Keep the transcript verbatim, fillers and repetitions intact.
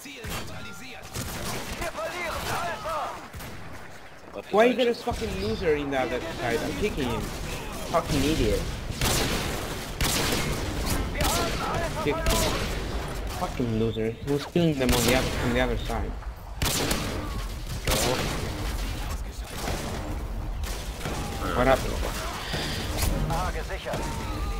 Why is there a fucking loser in the other side? I'm kicking him. Fucking idiot. Kick him. Fucking loser. Who's killing them on the other on the other side? What happened? A gesichert.